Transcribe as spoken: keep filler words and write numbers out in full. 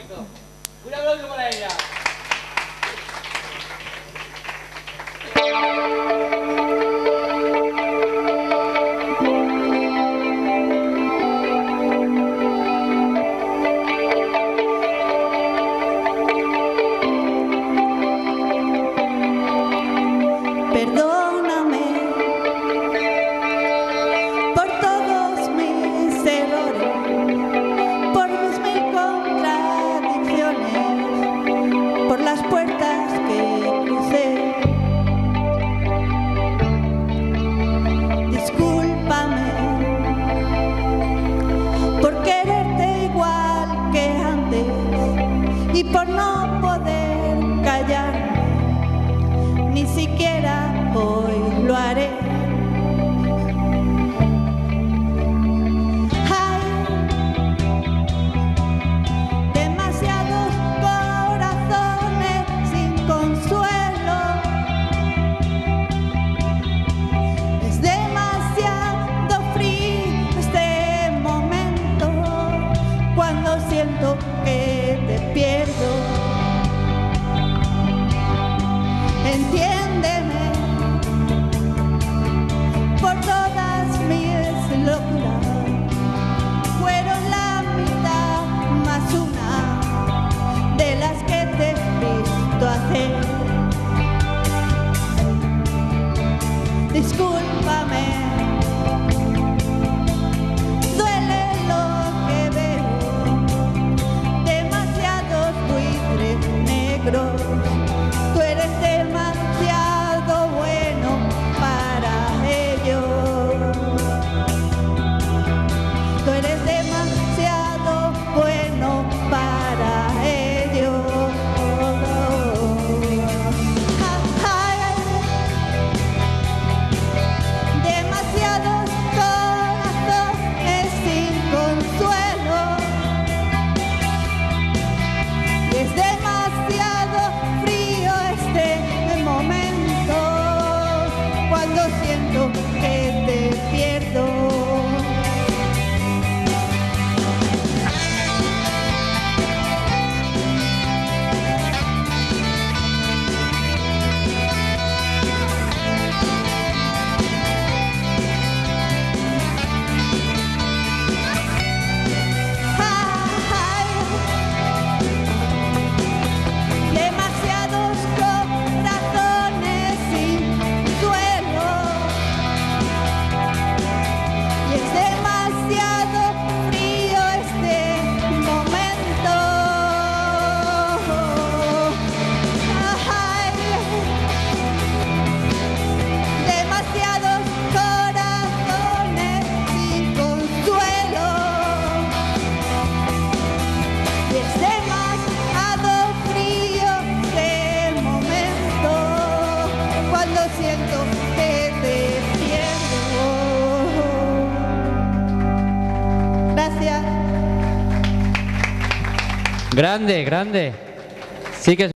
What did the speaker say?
encantó. Un aplauso para ella. Perdóname por todos mis errores, por mis mil contradicciones, por las puertas que crucé. Discúlpame por quererte igual que antes y por no poder callarme. Ni siquiera hoy lo haré. Hay demasiados corazones sin consuelo. Es demasiado frío este momento cuando siento que te pierdo. Entiéndeme por todas mis locuras, fueron la mitad más una de las que te he visto hacer. Discúlpame, duele lo que veo, demasiados buitres negros. Tú eres demasiado bueno para ellos. Tú eres demasiado bueno para ellos. Ay, demasiados corazones sin consuelo. Y es demasiado frío este momento cuando siento que te pierdo. Demasiados corazones sin suelo y es demasiado frío este momento. Ay, demasiados corazones sin consuelo. Y es demasiado frío este momento cuando siento que te pierdo. Gracias. Grande, grande. Sí que